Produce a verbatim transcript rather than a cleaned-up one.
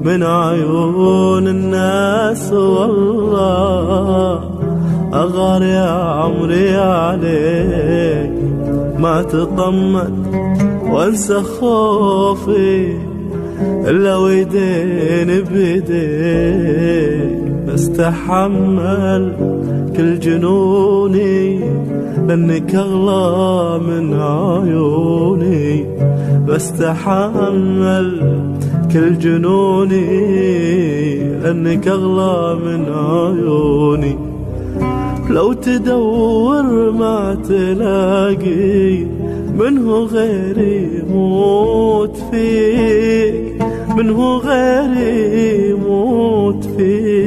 من عيون الناس والله أغار يا عمري عليك، ما تطمن وانسى خوفي إلا ويدين بيديك. بستحمل كل جنوني لأنك أغلى من عيوني، بستحمل كل جنوني لأنك أغلى من عيوني. لو تدور ما تلاقي منه غيري موت فيك، منه غيري موت فيك.